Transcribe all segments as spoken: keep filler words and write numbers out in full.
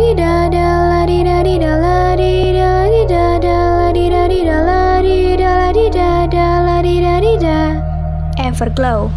di da da, la di da di da, la di da di da da, la di da di da, la di da la di da da, la di da di da. Everglow.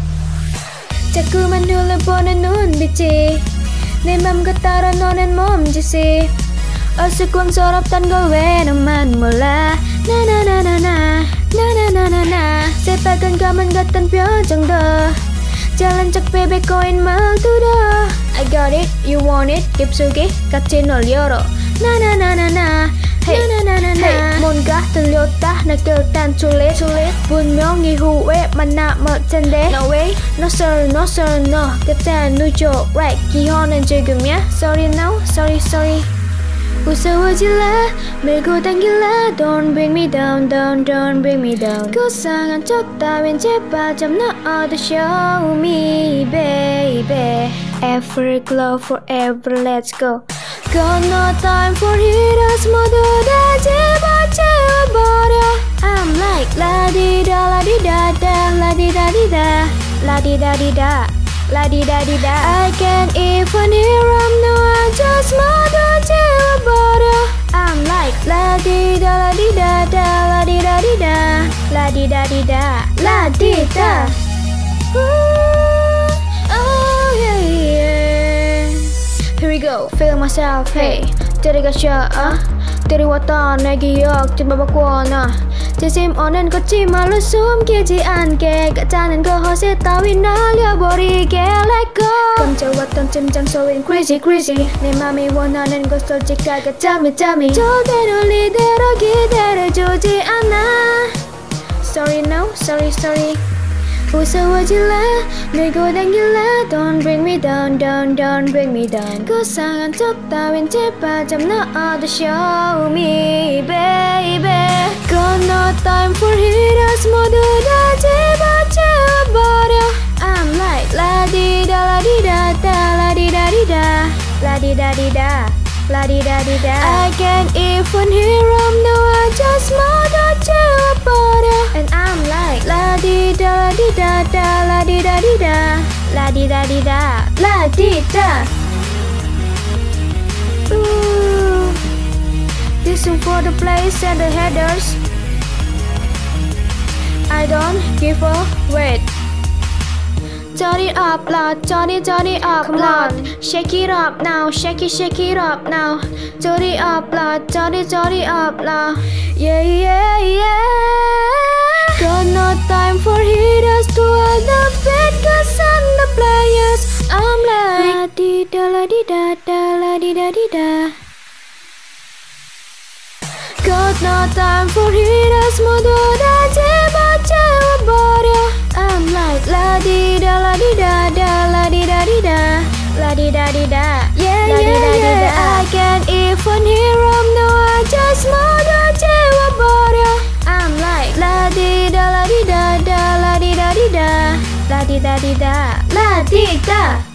자꾸만 눌러보는 눈빛이 내 맘 같아 너는 몸짓이 어수선스럽단 걸 왜 너만 몰라 나나나나나 나나나나나 새빨간 가면 같은 표정도 잘난 척 베베 꼬인 말투도 I got it, you want it 입속에 같이 놀려로 나나나나나 Hey, hey, 뭔가 들렸다 나 그딴 출릿 출릿 분명히 후회 만남을 텐데 No way, no sir, no sir, no 그딴 누죠, right 기호는 지금이야 Sorry no, sorry, sorry 무서워질라 밀고 당길라 Don't bring me down, down, don't bring me down 고상한 척 따윈 제발 좀 넣어도 show me, baby Everglow forever, let's go Got no time for haters 모두 다 집어채워버려 I'm like la-di-da, la-di-da-da, la-di-da-di-da La-di-da-di-da, la-di-da-di-da I can't even hear them, no I just 모두 채워버려 I'm like la-di-da, la-di-da-da, la-di-da-di-da La-di-da-di-da, la-di-da Here we go, feel myself, hey 들이가셔, uh 들이왔던 내 기억 좀 바꿔 나 진심 오는 거지 말로 숨기지 않게 가짜는 거 허세 따위 날려버리게 Let go 감춰왔던 심장 소리는 crazy crazy 내 맘이 원하는 것 솔직하게 tell me tell me 절대로 이대로 기다려주지 않아 Sorry no, sorry sorry 무서워질라 밀고 당길라 Don't bring me down, down, don't bring me down 고상한 척 따윈 제발 좀 넣어도 show me, baby Got no time for haters 모두 다 집어채워버려 I'm like la-di-da, la-di-da-da, la-di-da-di-da La-di-da-di-da, la-di-da-di-da I can't even hear them, no I just 모두 채워버려 And I'm like la-di-da, la-di-da-da, la-di-da-di-da La-di-da-di-da, la-di-da Ooh. This is for the place and the headers I don't give a wait Turn it up loud, turn it, turn it up loud Shake it up now, shake it, shake it up now Turn it up loud, turn it, turn it up loud Yeah, yeah, yeah Got no time for haters to all the fake cause I'm the players I'm like la-di-da, la-di-da-da, la-di-da-di-da Got no time for haters 모두 다 집어채워버려 I'm like la-di-da, la-di-da-da, la-di-da-di-da La-di-da-di-da, yeah, yeah, yeah I can't even hear them, no I just 모두 채워버려 I'm like la-di-da, la-di-da-da, la-di-da-di-da La-di-da-di-da, la-di-da